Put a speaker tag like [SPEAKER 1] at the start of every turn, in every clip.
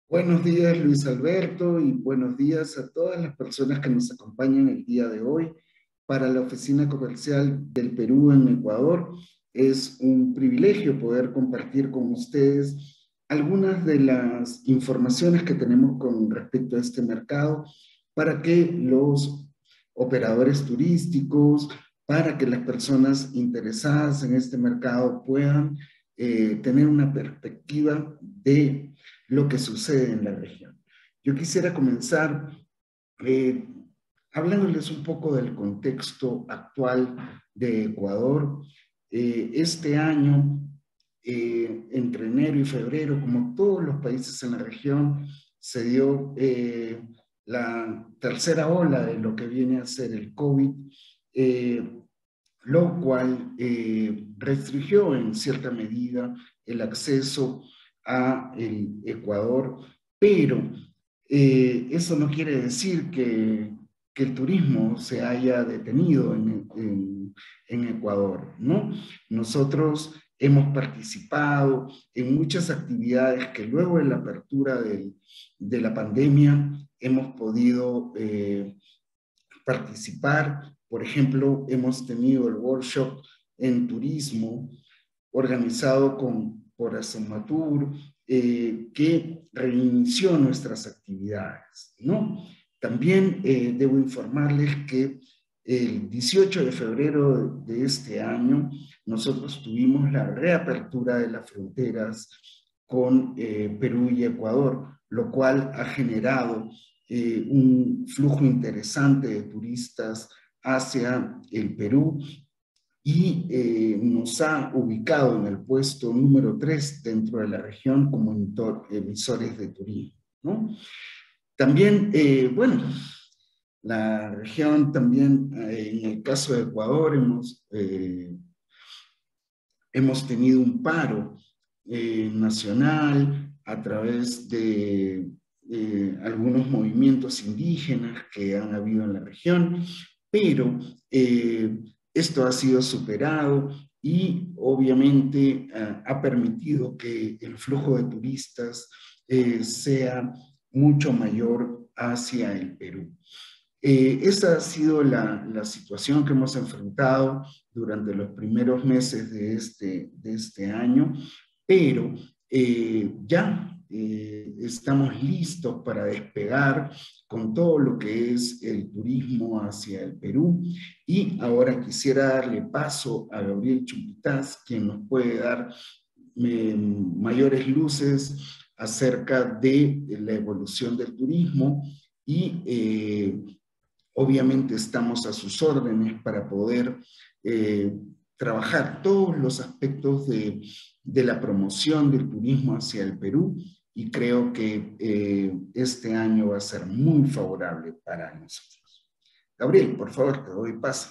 [SPEAKER 1] Buenos días, Luis Alberto, y buenos días a todas las personas que nos acompañan el día de hoy para la Oficina Comercial del Perú en Ecuador. Es un privilegio poder compartir con ustedes algunas de las informaciones que tenemos con respecto a este mercado para que los operadores turísticos, para que las personas interesadas en este mercado puedan tener una perspectiva de lo que sucede en la región. Yo quisiera comenzar eh, hablándoles un poco del contexto actual de Ecuador. Este año, entre enero y febrero, como todos los países en la región, se dio la tercera ola de lo que viene a ser el COVID, eh, lo cual restringió en cierta medida el acceso a el Ecuador, pero eso no quiere decir que el turismo se haya detenido en Ecuador, ¿no? Nosotros hemos participado en muchas actividades que luego de la apertura de la pandemia hemos podido participar. Por ejemplo, hemos tenido el workshop en turismo organizado por Asomatur, que reinició nuestras actividades, ¿no? También debo informarles que el 18 de febrero de este año nosotros tuvimos la reapertura de las fronteras con Perú y Ecuador, lo cual ha generado un flujo interesante de turistas hacia el Perú y nos ha ubicado en el puesto número 3 dentro de la región como emisores de turismo, ¿no? También, bueno, la región también, en el caso de Ecuador, hemos tenido un paro nacional a través de algunos movimientos indígenas que han habido en la región, pero esto ha sido superado y obviamente ha permitido que el flujo de turistas sea mucho mayor hacia el Perú. Esa ha sido la situación que hemos enfrentado durante los primeros meses de este año, pero ya estamos listos para despegar con todo lo que es el turismo hacia el Perú. Y ahora quisiera darle paso a Gabriel Chumpitaz, quien nos puede dar mayores luces acerca de la evolución del turismo y obviamente estamos a sus órdenes para poder trabajar todos los aspectos de la promoción del turismo hacia el Perú y creo que este año va a ser muy favorable para nosotros. Gabriel, por favor, te doy paso.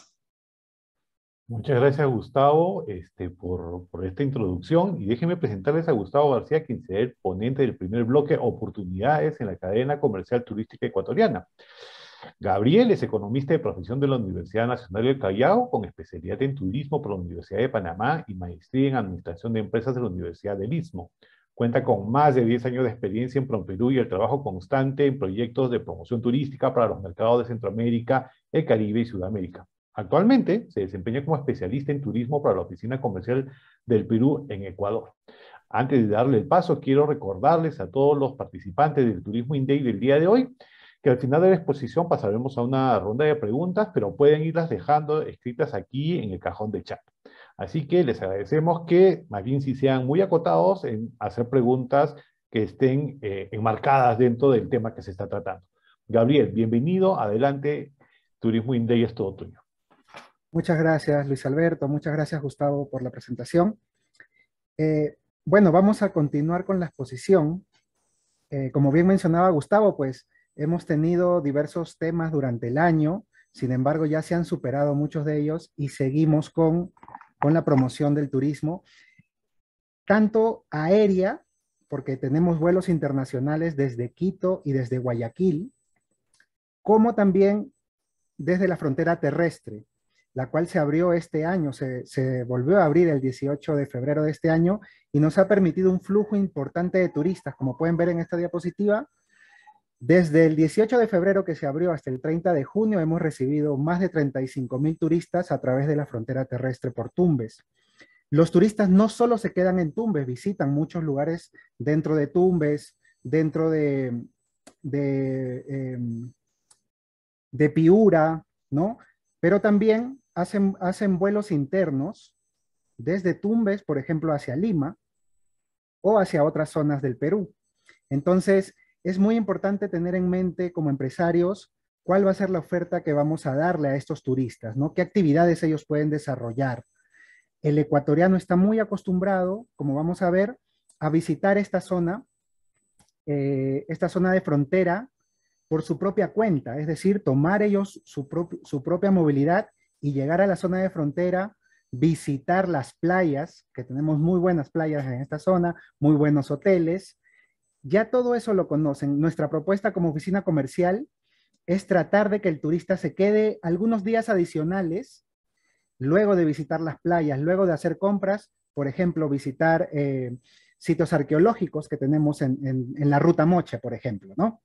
[SPEAKER 2] Muchas gracias, Gustavo, por esta introducción. Y déjenme presentarles a Gustavo García, quien será el ponente del primer bloque Oportunidades en la cadena comercial turística ecuatoriana. Gabriel es economista de profesión de la Universidad Nacional del Callao, con especialidad en turismo por la Universidad de Panamá y maestría en administración de empresas de la Universidad del Istmo. Cuenta con más de 10 años de experiencia en PROMPERÚ y el trabajo constante en proyectos de promoción turística para los mercados de Centroamérica, el Caribe y Sudamérica. Actualmente se desempeña como especialista en turismo para la Oficina Comercial del Perú en Ecuador. Antes de darle el paso, quiero recordarles a todos los participantes del Turismo Inday del día de hoy que al final de la exposición pasaremos a una ronda de preguntas, pero pueden irlas dejando escritas aquí en el cajón de chat. Así que les agradecemos que más bien si sean muy acotados en hacer preguntas que estén enmarcadas dentro del tema que se está tratando. Gabriel, bienvenido, adelante, Turismo Inday es todo tuyo.
[SPEAKER 3] Muchas gracias, Luis Alberto. Muchas gracias, Gustavo, por la presentación. Bueno, vamos a continuar con la exposición. Como bien mencionaba Gustavo, pues hemos tenido diversos temas durante el año. Sin embargo, ya se han superado muchos de ellos y seguimos con la promoción del turismo, tanto aérea, porque tenemos vuelos internacionales desde Quito y desde Guayaquil, como también desde la frontera terrestre. la cual se abrió este año, se volvió a abrir el 18 de febrero de este año y nos ha permitido un flujo importante de turistas. Como pueden ver en esta diapositiva, desde el 18 de febrero que se abrió hasta el 30 de junio hemos recibido más de 35.000 turistas a través de la frontera terrestre por Tumbes. Los turistas no solo se quedan en Tumbes, visitan muchos lugares dentro de Tumbes, dentro de, de Piura, ¿no? Pero también hacen vuelos internos desde Tumbes, por ejemplo, hacia Lima o hacia otras zonas del Perú. Entonces, es muy importante tener en mente como empresarios cuál va a ser la oferta que vamos a darle a estos turistas, ¿no? ¿Qué actividades ellos pueden desarrollar? El ecuatoriano está muy acostumbrado, como vamos a ver, a visitar esta zona de frontera por su propia cuenta, es decir, tomar ellos su propia movilidad y llegar a la zona de frontera, visitar las playas, que tenemos muy buenas playas en esta zona, muy buenos hoteles. Ya todo eso lo conocen. Nuestra propuesta como oficina comercial es tratar de que el turista se quede algunos días adicionales luego de visitar las playas, luego de hacer compras, por ejemplo, visitar sitios arqueológicos que tenemos en la Ruta Moche, por ejemplo, ¿no?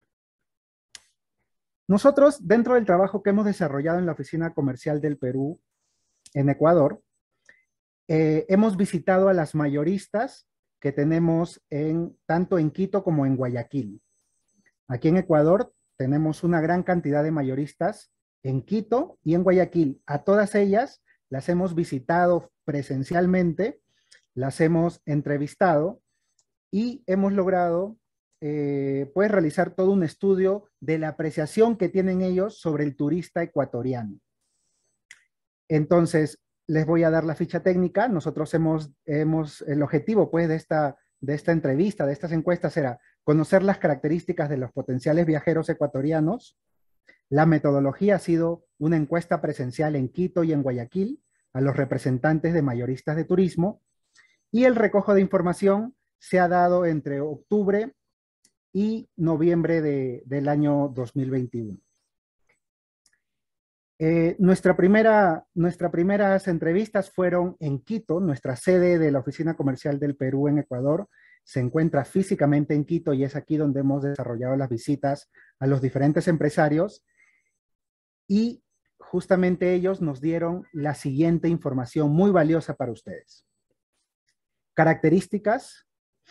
[SPEAKER 3] Nosotros, dentro del trabajo que hemos desarrollado en la Oficina Comercial del Perú, en Ecuador, hemos visitado a las mayoristas que tenemos tanto en Quito como en Guayaquil. Aquí en Ecuador tenemos una gran cantidad de mayoristas en Quito y en Guayaquil. A todas ellas las hemos visitado presencialmente, las hemos entrevistado y hemos logrado pues realizar todo un estudio de la apreciación que tienen ellos sobre el turista ecuatoriano. Entonces, les voy a dar la ficha técnica. Nosotros el objetivo pues de esta entrevista, de estas encuestas era conocer las características de los potenciales viajeros ecuatorianos. La metodología ha sido una encuesta presencial en Quito y en Guayaquil a los representantes de mayoristas de turismo y el recojo de información se ha dado entre octubre y noviembre del año 2021. Nuestras primeras entrevistas fueron en Quito, nuestra sede de la Oficina Comercial del Perú en Ecuador se encuentra físicamente en Quito y es aquí donde hemos desarrollado las visitas a los diferentes empresarios y justamente ellos nos dieron la siguiente información muy valiosa para ustedes. Características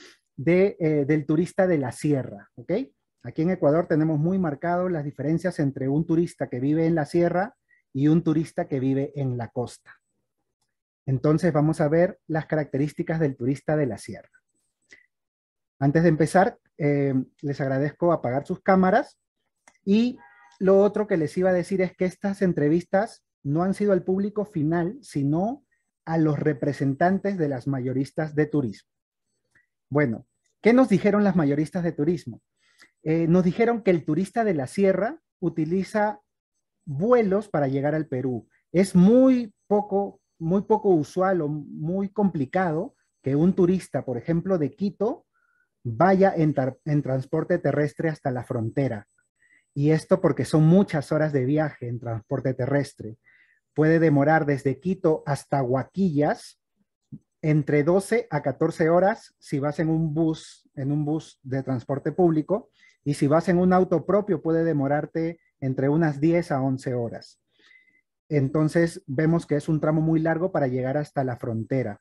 [SPEAKER 3] del turista de la sierra, ¿ok? Aquí en Ecuador tenemos muy marcado las diferencias entre un turista que vive en la sierra y un turista que vive en la costa. Entonces vamos a ver las características del turista de la sierra. Antes de empezar, les agradezco apagar sus cámaras y lo otro que les iba a decir es que estas entrevistas no han sido al público final, sino a los representantes de las mayoristas de turismo. Bueno, ¿qué nos dijeron las mayoristas de turismo? Nos dijeron que el turista de la sierra utiliza vuelos para llegar al Perú. Es muy poco usual o muy complicado que un turista, por ejemplo, de Quito, vaya en transporte terrestre hasta la frontera. Y esto porque son muchas horas de viaje en transporte terrestre. Puede demorar desde Quito hasta Huaquillas entre 12 a 14 horas si vas en un bus de transporte público, y si vas en un auto propio puede demorarte entre unas 10 a 11 horas. Entonces vemos que es un tramo muy largo para llegar hasta la frontera.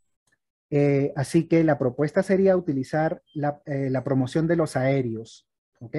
[SPEAKER 3] Así que la propuesta sería utilizar la promoción de los aéreos, ¿ok?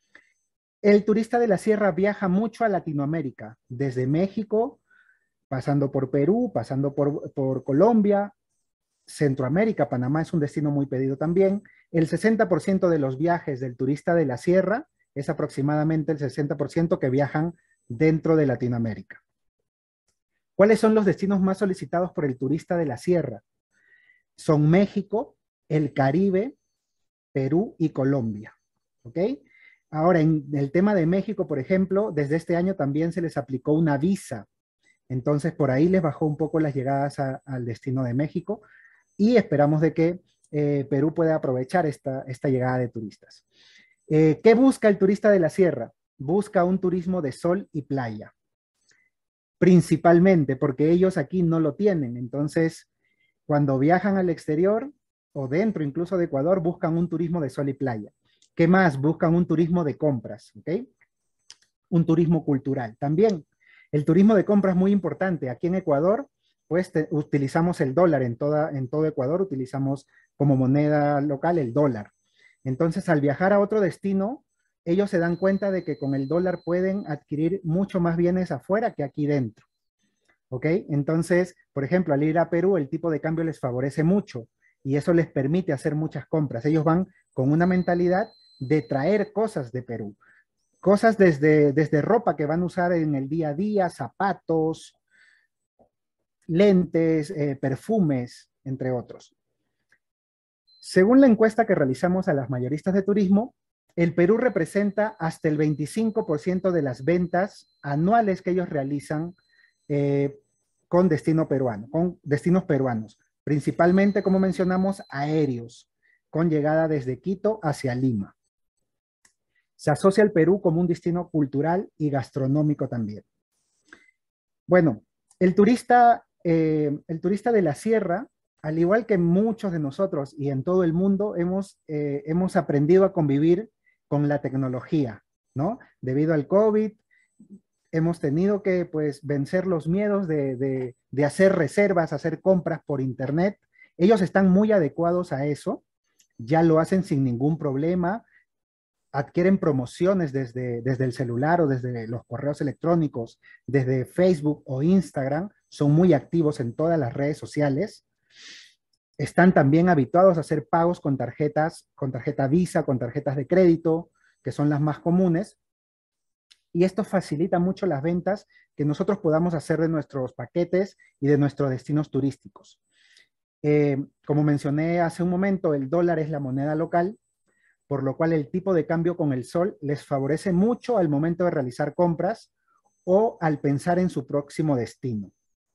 [SPEAKER 3] El turista de la sierra viaja mucho a Latinoamérica, desde México, pasando por Perú, pasando por Colombia, Centroamérica. Panamá es un destino muy pedido también. El 60% de los viajes del turista de la sierra es aproximadamente el 60% que viajan dentro de Latinoamérica. ¿Cuáles son los destinos más solicitados por el turista de la sierra? Son México, el Caribe, Perú y Colombia. ¿Ok? Ahora, en el tema de México, por ejemplo, desde este año también se les aplicó una visa. Entonces, por ahí les bajó un poco las llegadas al destino de México y esperamos de que Perú pueda aprovechar esta llegada de turistas. ¿Qué busca el turista de la sierra? Busca un turismo de sol y playa. principalmente, porque ellos aquí no lo tienen. Entonces, cuando viajan al exterior o dentro incluso de Ecuador, buscan un turismo de sol y playa. ¿Qué más? Buscan un turismo de compras, ¿ok? Un turismo cultural. También el turismo de compras es muy importante. Aquí en Ecuador, pues utilizamos el dólar en todo Ecuador, utilizamos como moneda local el dólar. Entonces, al viajar a otro destino, ellos se dan cuenta de que con el dólar pueden adquirir mucho más bienes afuera que aquí dentro. ¿Ok? Entonces, por ejemplo, al ir a Perú, el tipo de cambio les favorece mucho y eso les permite hacer muchas compras. Ellos van con una mentalidad de traer cosas de Perú. Cosas desde ropa que van a usar en el día a día, zapatos, lentes, perfumes, entre otros. Según la encuesta que realizamos a las mayoristas de turismo, el Perú representa hasta el 25% de las ventas anuales que ellos realizan con destino peruano, con destinos peruanos, principalmente, como mencionamos, aéreos, con llegada desde Quito hacia Lima. Se asocia al Perú como un destino cultural y gastronómico también. Bueno, el turista de la sierra, al igual que muchos de nosotros y en todo el mundo, hemos aprendido a convivir con la tecnología, ¿no? Debido al COVID, hemos tenido que, pues, vencer los miedos de hacer reservas, hacer compras por internet. Ellos están muy adecuados a eso, ya lo hacen sin ningún problema, adquieren promociones desde el celular o desde los correos electrónicos, desde Facebook o Instagram, son muy activos en todas las redes sociales. Están también habituados a hacer pagos con tarjeta Visa, con tarjetas de crédito, que son las más comunes. Y esto facilita mucho las ventas que nosotros podamos hacer de nuestros paquetes y de nuestros destinos turísticos. Como mencioné hace un momento, el dólar es la moneda local, por lo cual el tipo de cambio con el sol les favorece mucho al momento de realizar compras o al pensar en su próximo destino.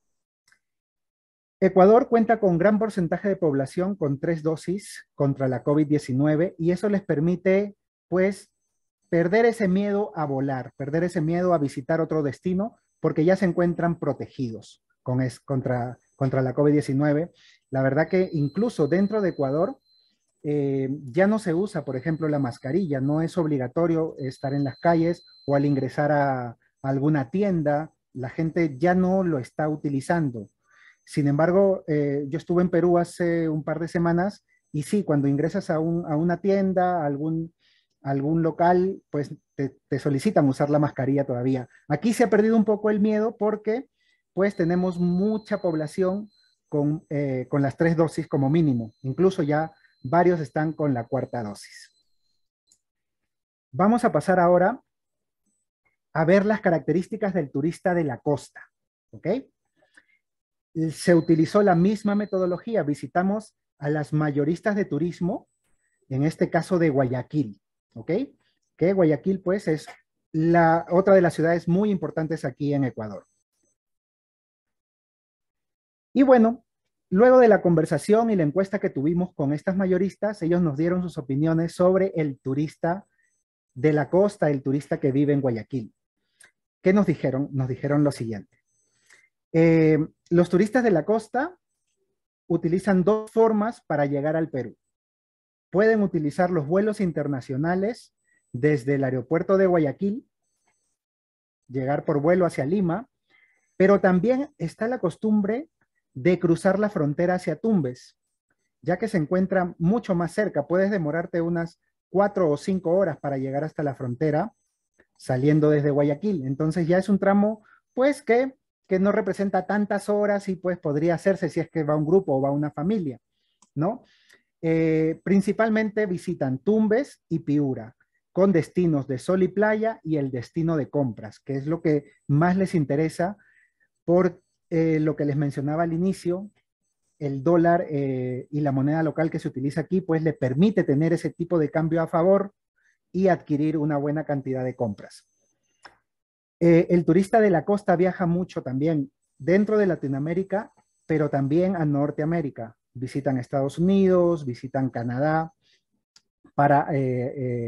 [SPEAKER 3] Ecuador cuenta con gran porcentaje de población con 3 dosis contra la COVID-19 y eso les permite, pues, perder ese miedo a volar, perder ese miedo a visitar otro destino, porque ya se encuentran protegidos contra la COVID-19. La verdad que incluso dentro de Ecuador, ya no se usa, por ejemplo, la mascarilla, no es obligatorio estar en las calles o al ingresar a alguna tienda, la gente ya no lo está utilizando. Sin embargo, yo estuve en Perú hace un par de semanas y sí, cuando ingresas a una tienda, a algún local, pues te solicitan usar la mascarilla todavía. Aquí se ha perdido un poco el miedo porque pues tenemos mucha población con las 3 dosis como mínimo, incluso ya varios están con la 4ª dosis. Vamos a pasar ahora a ver las características del turista de la costa, ¿ok? Se utilizó la misma metodología, visitamos a las mayoristas de turismo, en este caso de Guayaquil, ¿ok? Que Guayaquil pues es otra de las ciudades muy importantes aquí en Ecuador. Y bueno, luego de la conversación y la encuesta que tuvimos con estas mayoristas, ellos nos dieron sus opiniones sobre el turista de la costa, el turista que vive en Guayaquil. ¿Qué nos dijeron? Nos dijeron lo siguiente. Los turistas de la costa utilizan 2 formas para llegar al Perú. Pueden utilizar los vuelos internacionales desde el aeropuerto de Guayaquil, llegar por vuelo hacia Lima, pero también está la costumbre de cruzar la frontera hacia Tumbes, ya que se encuentra mucho más cerca. Puedes demorarte unas 4 o 5 horas para llegar hasta la frontera saliendo desde Guayaquil. Entonces ya es un tramo, pues, que no representa tantas horas y pues podría hacerse si es que va un grupo o va una familia, ¿no? Principalmente visitan Tumbes y Piura, con destinos de sol y playa y el destino de compras, que es lo que más les interesa por lo que les mencionaba al inicio, el dólar y la moneda local que se utiliza aquí, pues le permite tener ese tipo de cambio a favor y adquirir una buena cantidad de compras. El turista de la costa viaja mucho también dentro de Latinoamérica, pero también a Norteamérica. Visitan Estados Unidos, visitan Canadá para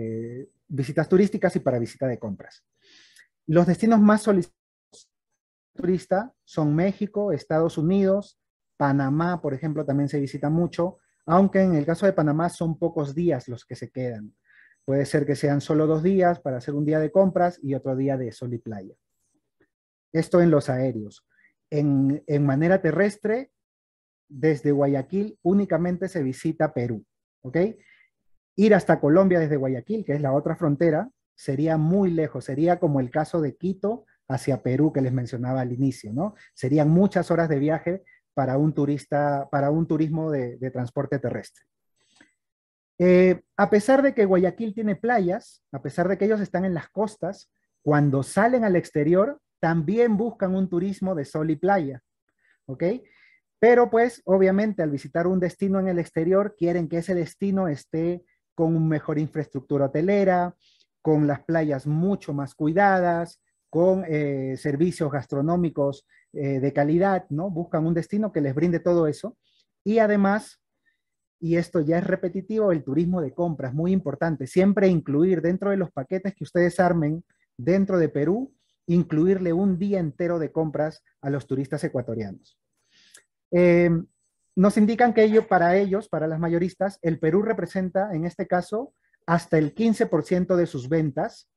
[SPEAKER 3] visitas turísticas y para visita de compras. Los destinos más solicitados turista son México, Estados Unidos, Panamá, por ejemplo, también se visita mucho, aunque en el caso de Panamá son pocos días los que se quedan. Puede ser que sean solo 2 días para hacer un día de compras y otro día de sol y playa. Esto en los aéreos. En manera terrestre, desde Guayaquil únicamente se visita Perú, ¿ok? Ir hasta Colombia desde Guayaquil, que es la otra frontera, sería muy lejos, sería como el caso de Quito hacia Perú que les mencionaba al inicio, ¿no? Serían muchas horas de viaje para un turista, para un turismo de transporte terrestre. A pesar de que Guayaquil tiene playas, a pesar de que ellos están en las costas, cuando salen al exterior también buscan un turismo de sol y playa, ¿ok? Pero pues obviamente al visitar un destino en el exterior quieren que ese destino esté con una mejor infraestructura hotelera, con las playas mucho más cuidadas, con servicios gastronómicos de calidad, ¿no? Buscan un destino que les brinde todo eso. Y además, y esto ya es repetitivo, el turismo de compras, muy importante. Siempre incluir dentro de los paquetes que ustedes armen dentro de Perú, incluirle un día entero de compras a los turistas ecuatorianos. Eh, Nos indican que para ellos, para las mayoristas, el Perú representa, en este caso, hasta el 15% de sus ventas,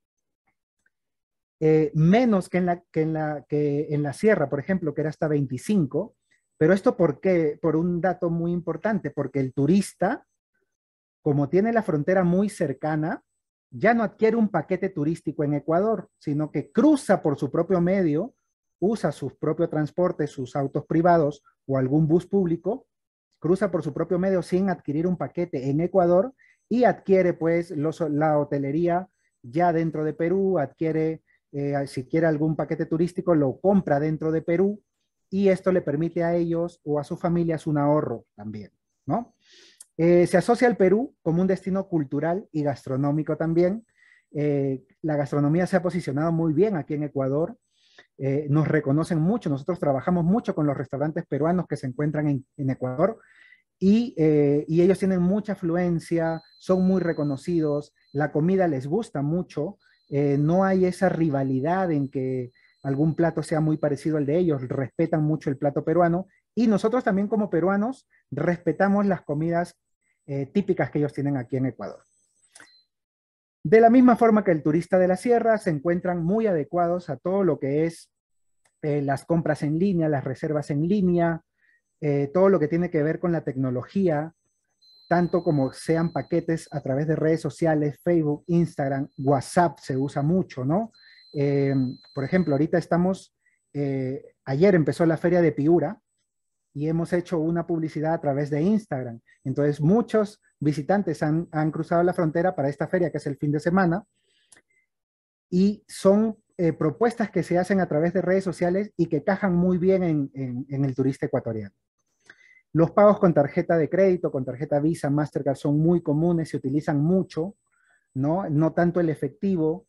[SPEAKER 3] menos que en la sierra, por ejemplo, que era hasta 25%. Pero esto ¿por qué? Por un dato muy importante, porque el turista, como tiene la frontera muy cercana, ya no adquiere un paquete turístico en Ecuador, sino que cruza por su propio medio, usa su propio transporte, sus autos privados o algún bus público, cruza por su propio medio sin adquirir un paquete en Ecuador y adquiere pues la hotelería ya dentro de Perú, adquiere, si quiere algún paquete turístico, lo compra dentro de Perú y esto le permite a ellos o a sus familias un ahorro también, ¿no? Se asocia al Perú como un destino cultural y gastronómico también. La gastronomía se ha posicionado muy bien aquí en Ecuador. Nos reconocen mucho, nosotros trabajamos mucho con los restaurantes peruanos que se encuentran en Ecuador y ellos tienen mucha afluencia, son muy reconocidos, la comida les gusta mucho, no hay esa rivalidad en que algún plato sea muy parecido al de ellos, respetan mucho el plato peruano y nosotros también como peruanos respetamos las comidas típicas que ellos tienen aquí en Ecuador. De la misma forma que el turista de la sierra se encuentran muy adecuados a todo lo que es las compras en línea, las reservas en línea, todo lo que tiene que ver con la tecnología, tanto como sean paquetes a través de redes sociales, Facebook, Instagram, WhatsApp se usa mucho, ¿no? Por ejemplo, ahorita ayer empezó la feria de Piura y hemos hecho una publicidad a través de Instagram. Entonces, muchos visitantes han cruzado la frontera para esta feria, que es el fin de semana, y son propuestas que se hacen a través de redes sociales y que cajan muy bien en el turista ecuatoriano. Los pagos con tarjeta de crédito, con tarjeta Visa, Mastercard son muy comunes, se utilizan mucho, ¿no? No tanto el efectivo.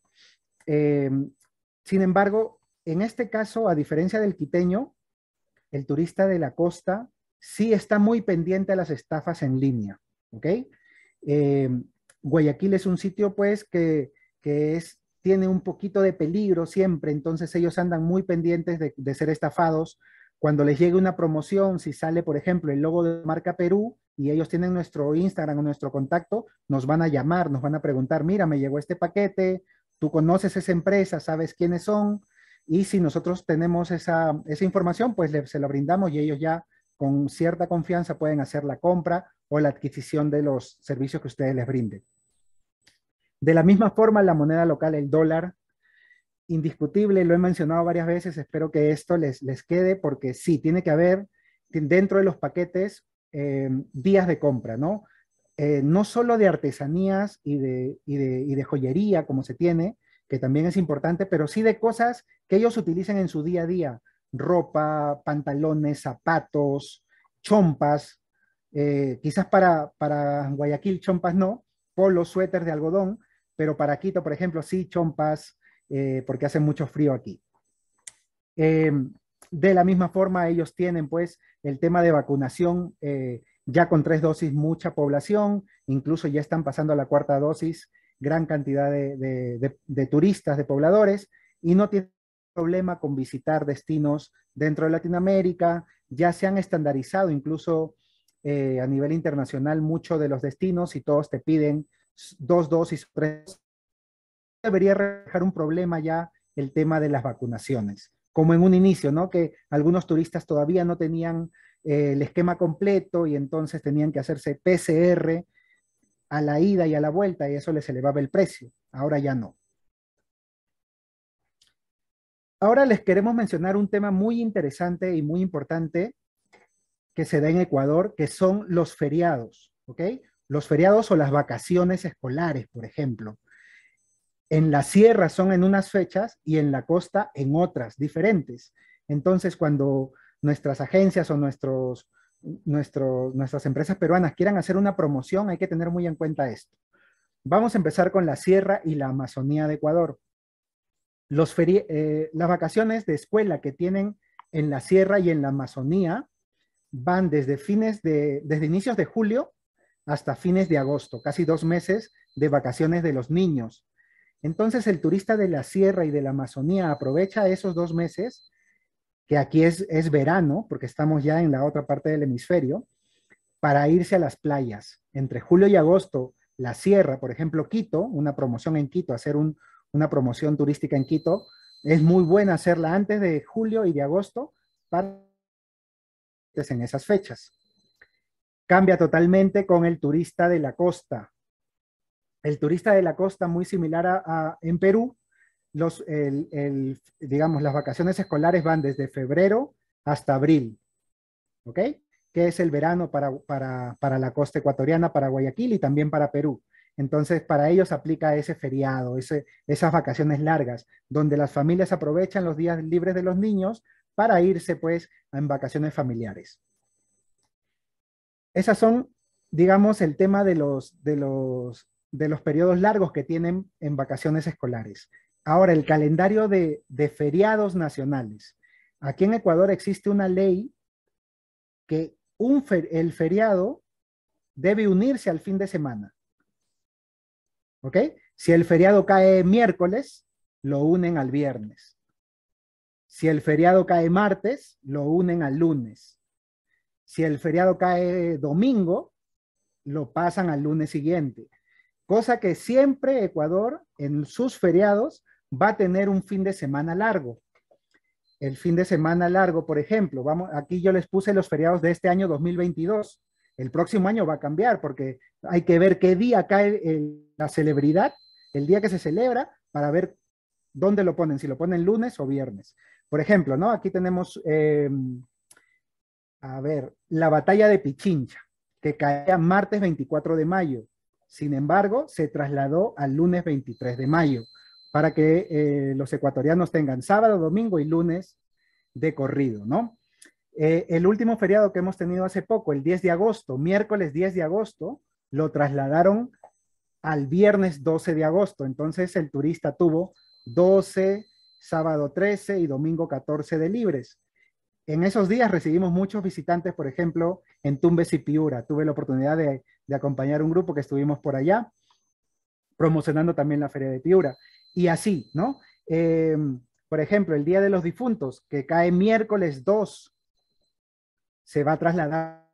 [SPEAKER 3] Sin embargo, en este caso, a diferencia del quiteño, el turista de la costa sí está muy pendiente a las estafas en línea, ¿ok? Guayaquil es un sitio, pues, que tiene un poquito de peligro siempre, entonces ellos andan muy pendientes de ser estafados. Cuando les llegue una promoción, si sale, por ejemplo, el logo de marca Perú y ellos tienen nuestro Instagram o nuestro contacto, nos van a llamar, nos van a preguntar, mira, me llegó este paquete, tú conoces esa empresa, sabes quiénes son, y si nosotros tenemos esa información, pues se la brindamos y ellos ya con cierta confianza pueden hacer la compra o la adquisición de los servicios que ustedes les brinden. De la misma forma, la moneda local, el dólar, indiscutible, lo he mencionado varias veces, espero que esto les quede porque sí, tiene que haber dentro de los paquetes días de compra, ¿no? No solo de artesanías y de joyería como se tiene, que también es importante, pero sí de cosas que ellos utilicen en su día a día, ropa, pantalones, zapatos, chompas, quizás para Guayaquil chompas no, polos, suéter de algodón, pero para Quito, por ejemplo, sí, chompas, porque hace mucho frío aquí. De la misma forma, ellos tienen pues el tema de vacunación, ya con 3 dosis mucha población, incluso ya están pasando a la 4ª dosis gran cantidad de turistas, de pobladores, y no tienen problema con visitar destinos dentro de Latinoamérica, ya se han estandarizado incluso a nivel internacional muchos de los destinos y todos te piden 2 dosis, 3. Debería dejar un problema ya el tema de las vacunaciones, como en un inicio, ¿no? Que algunos turistas todavía no tenían el esquema completo y entonces tenían que hacerse PCR a la ida y a la vuelta y eso les elevaba el precio. Ahora ya no. Ahora les queremos mencionar un tema muy interesante y muy importante que se da en Ecuador, que son los feriados, ¿ok? Los feriados o las vacaciones escolares, por ejemplo. En la sierra son en unas fechas y en la costa en otras diferentes. Entonces, cuando nuestras agencias o nuestras empresas peruanas quieran hacer una promoción, hay que tener muy en cuenta esto. Vamos a empezar con la sierra y la Amazonía de Ecuador. Las vacaciones de escuela que tienen en la sierra y en la Amazonía van desde inicios de julio hasta fines de agosto, casi 2 meses de vacaciones de los niños. Entonces el turista de la sierra y de la Amazonía aprovecha esos 2 meses, que aquí es verano, porque estamos ya en la otra parte del hemisferio, para irse a las playas. Entre julio y agosto, la sierra, por ejemplo, Quito, una promoción en Quito, hacer una promoción turística en Quito, es muy buena hacerla antes de julio y de agosto para en esas fechas. Cambia totalmente con el turista de la costa. El turista de la costa, muy similar en Perú, digamos, las vacaciones escolares van desde febrero hasta abril, ¿ok? Que es el verano para la costa ecuatoriana, para Guayaquil y también para Perú. Entonces, para ellos aplica ese feriado, esas vacaciones largas, donde las familias aprovechan los días libres de los niños para irse, pues, en vacaciones familiares. Esas son, digamos, el tema de los periodos largos que tienen en vacaciones escolares. Ahora, el calendario de feriados nacionales. Aquí en Ecuador existe una ley que el feriado debe unirse al fin de semana. ¿Ok? Si el feriado cae miércoles, lo unen al viernes. Si el feriado cae martes, lo unen al lunes. Si el feriado cae domingo, lo pasan al lunes siguiente. Cosa que siempre Ecuador, en sus feriados, va a tener un fin de semana largo. El fin de semana largo, por ejemplo, aquí yo les puse los feriados de este año 2022. El próximo año va a cambiar porque hay que ver qué día cae la celebridad, el día que se celebra, para ver dónde lo ponen, si lo ponen lunes o viernes. Por ejemplo, ¿no? Aquí tenemos, la batalla de Pichincha, que caía martes 24 de mayo. Sin embargo, se trasladó al lunes 23 de mayo para que los ecuatorianos tengan sábado, domingo y lunes de corrido, ¿no? El último feriado que hemos tenido hace poco, el 10 de agosto, miércoles 10 de agosto, lo trasladaron al viernes 12 de agosto. Entonces el turista tuvo 12, sábado 13 y domingo 14 de libres. En esos días recibimos muchos visitantes, por ejemplo, en Tumbes y Piura. Tuve la oportunidad de acompañar un grupo que estuvimos por allá, promocionando también la Feria de Piura. Y así, ¿no? Por ejemplo, el Día de los Difuntos, que cae miércoles 2, se va a trasladar.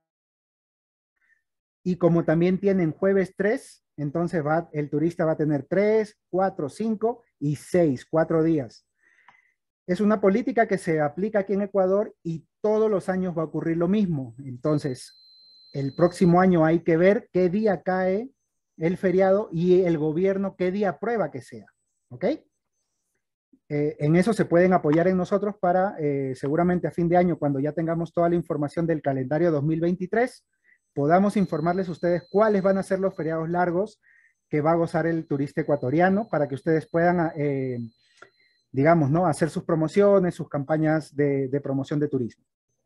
[SPEAKER 3] Y como también tienen jueves 3, entonces el turista va a tener 3, 4, 5 y 6, 4 días. Es una política que se aplica aquí en Ecuador y todos los años va a ocurrir lo mismo. Entonces, el próximo año hay que ver qué día cae el feriado y el gobierno qué día aprueba que sea. ¿Ok? En eso se pueden apoyar en nosotros para seguramente a fin de año, cuando ya tengamos toda la información del calendario 2023, podamos informarles a ustedes cuáles van a ser los feriados largos que va a gozar el turista ecuatoriano para que ustedes puedan, digamos, ¿no? Hacer sus promociones, sus campañas de promoción de turismo.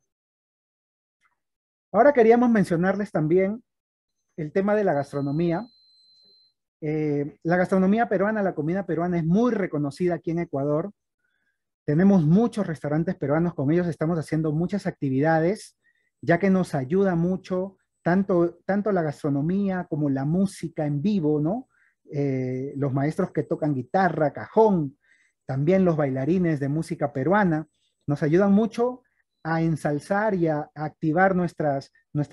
[SPEAKER 3] Ahora queríamos mencionarles también el tema de la gastronomía. La gastronomía peruana, la comida peruana es muy reconocida aquí en Ecuador. Tenemos muchos restaurantes peruanos, con ellos estamos haciendo muchas actividades, ya que nos ayuda mucho tanto la gastronomía como la música en vivo, ¿no? Los maestros que tocan guitarra, cajón, también los bailarines de música peruana, nos ayudan mucho a ensalzar y a activar nuestras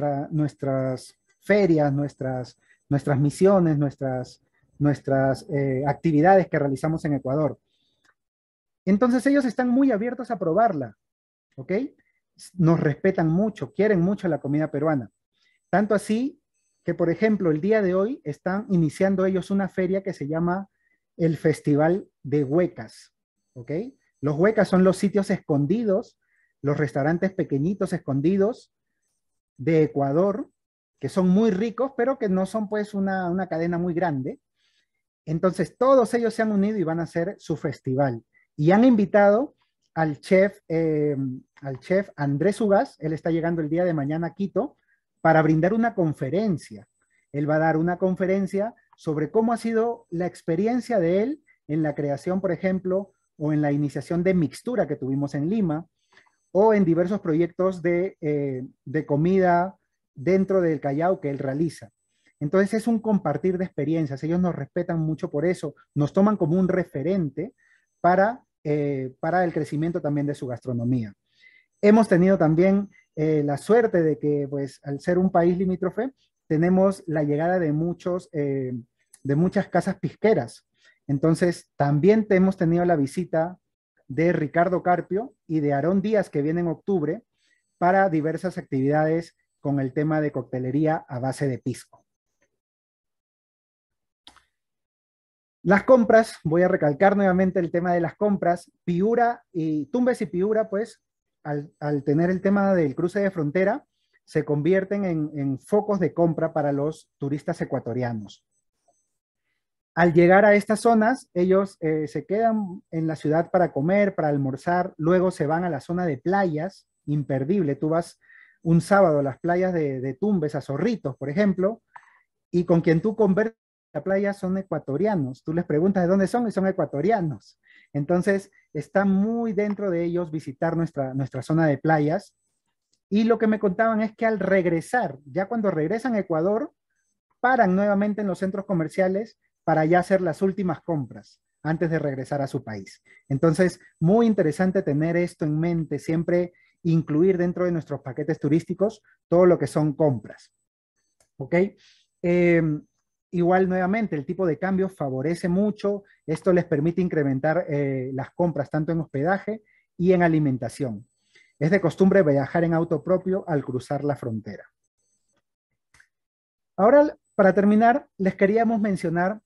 [SPEAKER 3] ferias, nuestras misiones, nuestras actividades que realizamos en Ecuador. Entonces ellos están muy abiertos a probarla, ¿ok? Nos respetan mucho, quieren mucho la comida peruana. Tanto así que, por ejemplo, el día de hoy están iniciando ellos una feria que se llama el Festival de Huecas, ¿ok? Los huecas son los sitios escondidos, los restaurantes pequeñitos escondidos de Ecuador, que son muy ricos, pero que no son pues una cadena muy grande. Entonces todos ellos se han unido y van a hacer su festival. Y han invitado al chef Andrés Ugaz, él está llegando el día de mañana a Quito, para brindar una conferencia. Él va a dar una conferencia sobre cómo ha sido la experiencia de él en la creación, por ejemplo, o en la iniciación de Mixtura que tuvimos en Lima, o en diversos proyectos de comida dentro del Callao que él realiza. Entonces es un compartir de experiencias, ellos nos respetan mucho por eso, nos toman como un referente para el crecimiento también de su gastronomía. Hemos tenido también la suerte de que, pues, al ser un país limítrofe, tenemos la llegada de muchas casas pisqueras. Entonces, también hemos tenido la visita de Ricardo Carpio y de Aarón Díaz, que viene en octubre, para diversas actividades con el tema de coctelería a base de pisco. Las compras, voy a recalcar nuevamente el tema de las compras. Piura y Tumbes y Piura, pues, al tener el tema del cruce de frontera, se convierten en focos de compra para los turistas ecuatorianos. Al llegar a estas zonas, ellos se quedan en la ciudad para comer, para almorzar, luego se van a la zona de playas, imperdible. Tú vas un sábado a las playas de Tumbes, a Zorritos, por ejemplo, y con quien tú conversas en la playa son ecuatorianos. Tú les preguntas de dónde son y son ecuatorianos. Entonces, está muy dentro de ellos visitar nuestra zona de playas. Y lo que me contaban es que al regresar, ya cuando regresan a Ecuador, paran nuevamente en los centros comerciales para ya hacer las últimas compras antes de regresar a su país. Entonces, muy interesante tener esto en mente, siempre incluir dentro de nuestros paquetes turísticos todo lo que son compras. ¿Ok? Igual nuevamente, el tipo de cambio favorece mucho, esto les permite incrementar las compras tanto en hospedaje y en alimentación. Es de costumbre viajar en auto propio al cruzar la frontera. Ahora, para terminar, les queríamos mencionar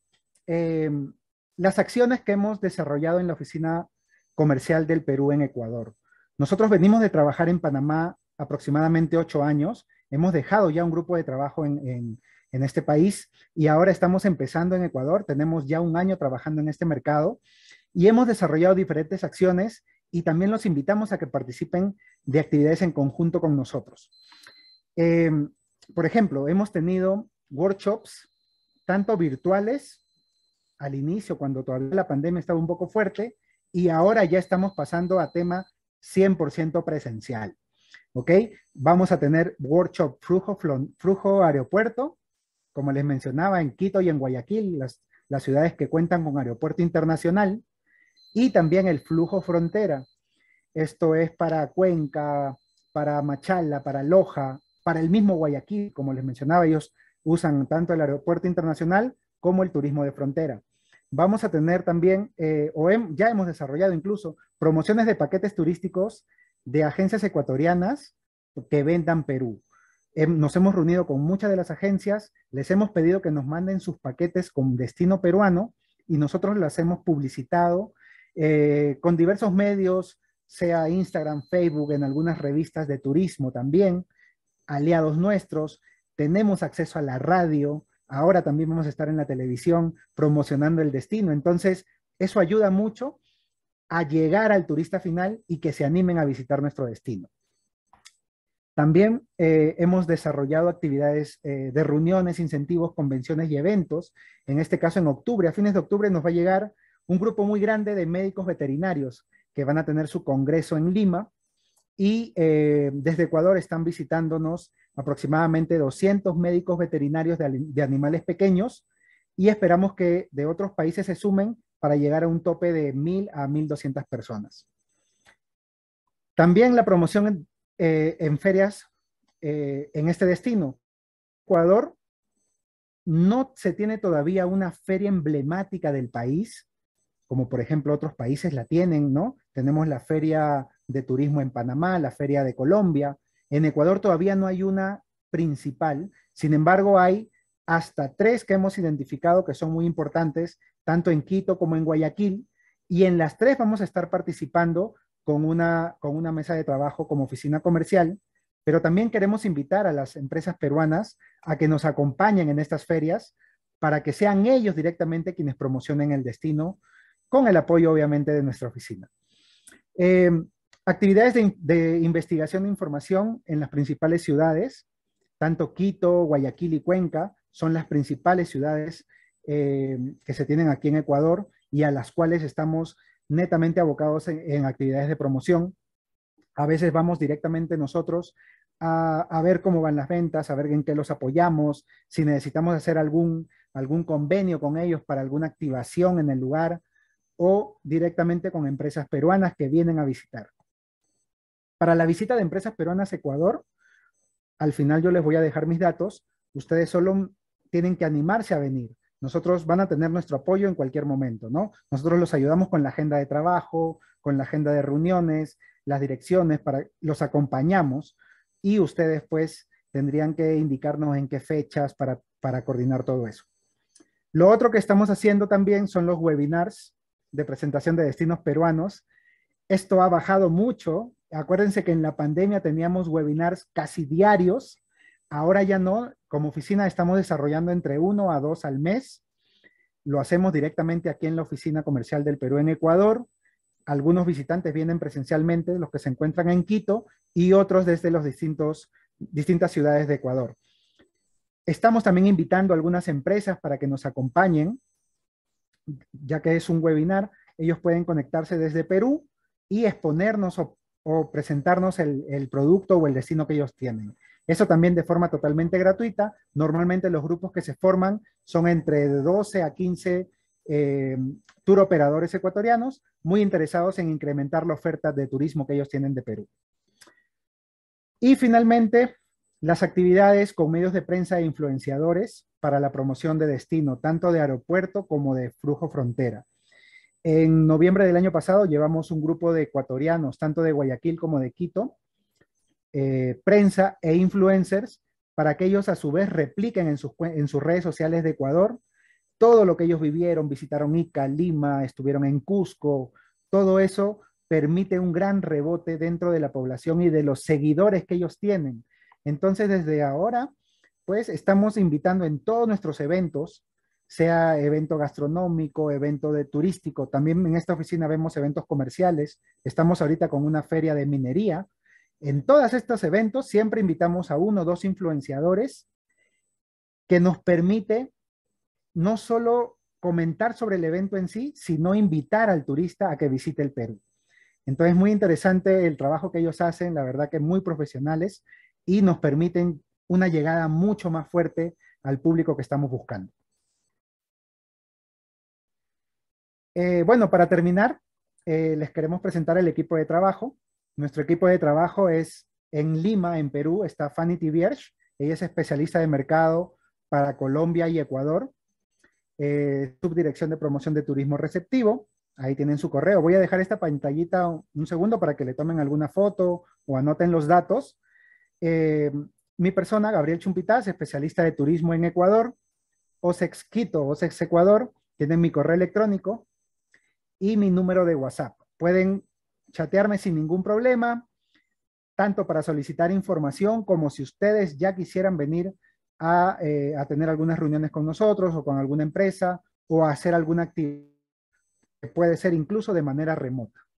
[SPEAKER 3] las acciones que hemos desarrollado en la Oficina Comercial del Perú en Ecuador. Nosotros venimos de trabajar en Panamá aproximadamente 8 años, hemos dejado ya un grupo de trabajo en este país y ahora estamos empezando en Ecuador, tenemos ya un año trabajando en este mercado y hemos desarrollado diferentes acciones y también los invitamos a que participen de actividades en conjunto con nosotros. Por ejemplo, hemos tenido workshops tanto virtuales al inicio, cuando todavía la pandemia estaba un poco fuerte, y ahora ya estamos pasando a tema 100% presencial. ¿Ok? Vamos a tener workshop flujo aeropuerto, como les mencionaba, en Quito y en Guayaquil, las ciudades que cuentan con aeropuerto internacional, y también el flujo frontera. Esto es para Cuenca, para Machala, para Loja, para el mismo Guayaquil, como les mencionaba, ellos usan tanto el aeropuerto internacional como el turismo de frontera. Vamos a tener también, ya hemos desarrollado incluso, promociones de paquetes turísticos de agencias ecuatorianas que vendan Perú. Nos hemos reunido con muchas de las agencias, les hemos pedido que nos manden sus paquetes con destino peruano y nosotros las hemos publicitado con diversos medios, sea Instagram, Facebook, en algunas revistas de turismo también, aliados nuestros. Tenemos acceso a la radio, ahora también vamos a estar en la televisión promocionando el destino. Entonces, eso ayuda mucho a llegar al turista final y que se animen a visitar nuestro destino. También hemos desarrollado actividades de reuniones, incentivos, convenciones y eventos. En este caso, en octubre, a fines de octubre, nos va a llegar un grupo muy grande de médicos veterinarios que van a tener su congreso en Lima y desde Ecuador están visitándonos aproximadamente 200 médicos veterinarios de animales pequeños y esperamos que de otros países se sumen para llegar a un tope de 1.000 a 1.200 personas. También la promoción en ferias en este destino. Ecuador no se tiene todavía una feria emblemática del país, como por ejemplo otros países la tienen, ¿no? Tenemos la Feria de Turismo en Panamá, la Feria de Colombia. En Ecuador todavía no hay una principal, sin embargo hay hasta 3 que hemos identificado que son muy importantes, tanto en Quito como en Guayaquil, y en las 3 vamos a estar participando con una mesa de trabajo como oficina comercial, pero también queremos invitar a las empresas peruanas a que nos acompañen en estas ferias para que sean ellos directamente quienes promocionen el destino, con el apoyo obviamente de nuestra oficina. Eh, Actividades de investigación e información en las principales ciudades, tanto Quito, Guayaquil y Cuenca, son las principales ciudades que se tienen aquí en Ecuador y a las cuales estamos netamente abocados en actividades de promoción. A veces vamos directamente nosotros a ver cómo van las ventas, a ver en qué los apoyamos, si necesitamos hacer algún convenio con ellos para alguna activación en el lugar, o directamente con empresas peruanas que vienen a visitar. Para la visita de empresas peruanas a Ecuador, al final yo les voy a dejar mis datos, ustedes solo tienen que animarse a venir. Nosotros van a tener nuestro apoyo en cualquier momento, ¿no? Nosotros los ayudamos con la agenda de trabajo, con la agenda de reuniones, las direcciones, los acompañamos y ustedes pues tendrían que indicarnos en qué fechas para coordinar todo eso. Lo otro que estamos haciendo también son los webinars de presentación de destinos peruanos. Esto ha bajado mucho. Acuérdense que en la pandemia teníamos webinars casi diarios. Ahora ya no. Como oficina estamos desarrollando entre 1 a 2 al mes. Lo hacemos directamente aquí en la Oficina Comercial del Perú en Ecuador. Algunos visitantes vienen presencialmente, los que se encuentran en Quito, y otros desde las distintas ciudades de Ecuador. Estamos también invitando a algunas empresas para que nos acompañen, ya que es un webinar. Ellos pueden conectarse desde Perú y exponernos o presentarnos el producto o el destino que ellos tienen. Eso también de forma totalmente gratuita. Normalmente los grupos que se forman son entre 12 a 15 tour operadores ecuatorianos muy interesados en incrementar la oferta de turismo que ellos tienen de Perú. Y finalmente, las actividades con medios de prensa e influenciadores para la promoción de destino, tanto de aeropuerto como de flujo frontera. En noviembre del año pasado llevamos un grupo de ecuatorianos, tanto de Guayaquil como de Quito, prensa e influencers, para que ellos a su vez repliquen en sus redes sociales de Ecuador todo lo que ellos vivieron, visitaron Ica, Lima, estuvieron en Cusco, todo eso permite un gran rebote dentro de la población y de los seguidores que ellos tienen. Entonces, desde ahora, pues estamos invitando en todos nuestros eventos, sea evento gastronómico, evento turístico, también en esta oficina vemos eventos comerciales, estamos ahorita con una feria de minería. En todos estos eventos siempre invitamos a 1 o 2 influenciadores que nos permite no solo comentar sobre el evento en sí, sino invitar al turista a que visite el Perú. Entonces, muy interesante el trabajo que ellos hacen, la verdad que muy profesionales, y nos permiten una llegada mucho más fuerte al público que estamos buscando. Bueno, para terminar, les queremos presentar el equipo de trabajo. Nuestro equipo de trabajo es en Lima, en Perú, está Fanny Tibierge. Ella es especialista de mercado para Colombia y Ecuador. Subdirección de Promoción de Turismo Receptivo. Ahí tienen su correo. Voy a dejar esta pantallita un segundo para que le tomen alguna foto o anoten los datos. Mi persona, Gabriel Chumpitaz, especialista de turismo en Ecuador. OSEX Quito, OSEX Ecuador, tienen mi correo electrónico y mi número de WhatsApp. Pueden chatearme sin ningún problema, tanto para solicitar información como si ustedes ya quisieran venir a tener algunas reuniones con nosotros o con alguna empresa o a hacer alguna actividad que puede ser incluso de manera remota.